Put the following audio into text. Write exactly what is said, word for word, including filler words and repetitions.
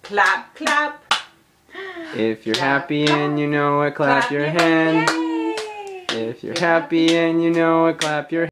Clap, clap. If you're Clap, happy clap. and you know it, clap, Clap your your hands. hands. If you're happy and you know it, clap your